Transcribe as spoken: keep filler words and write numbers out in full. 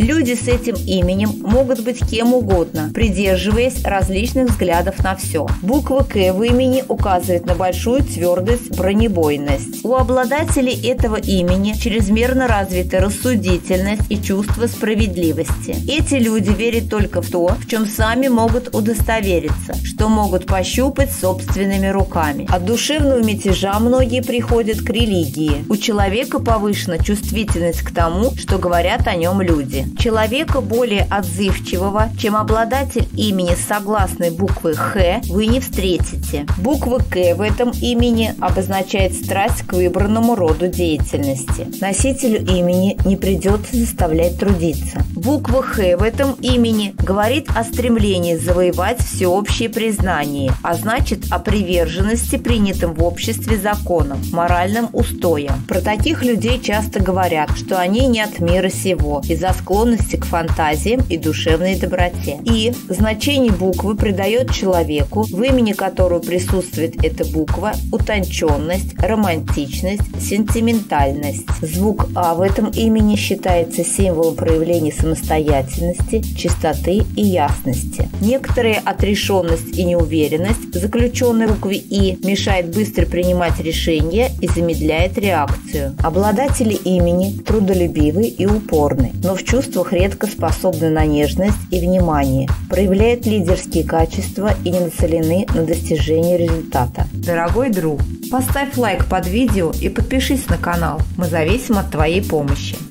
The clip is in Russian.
Люди с этим именем могут быть кем угодно, придерживаясь различных взглядов на все. Буква «К» в имени указывает на большую твердость, бронебойность. У обладателей этого имени чрезмерно развита рассудительность и чувство справедливости. Эти люди верят только в то, в чем сами могут удостовериться, что могут пощупать собственными руками. От душевного мятежа многие приходят к религии. У человека повышена чувствительность к тому, что говорят о нем люди. Человека более отзывчивого, чем обладатель имени с согласной буквы «Х», вы не встретите. Буква «К» в этом имени обозначает страсть к выбранному роду деятельности. Носителю имени не придется заставлять трудиться. Буква «Х» в этом имени говорит о стремлении завоевать всеобщее признание, а значит о приверженности принятым в обществе законам, моральным устоям. Про таких людей часто говорят, что они не от мира сего из-за склонности к фантазиям и душевной доброте. И значение буквы придает человеку, в имени которого присутствует эта буква, утонченность, романтичность, сентиментальность. Звук «А» в этом имени считается символом проявления самостоятельности, чистоты и ясности. Некоторая отрешенность и неуверенность, заключенная в букве «И», мешает быстро принимать решения и замедляет реакцию. Обладатели имени трудолюбивы и упорны, но в чувствах редко способны на нежность и внимание, проявляют лидерские качества и не нацелены на достижение результата. Дорогой друг, поставь лайк под видео и подпишись на канал. Мы зависим от твоей помощи.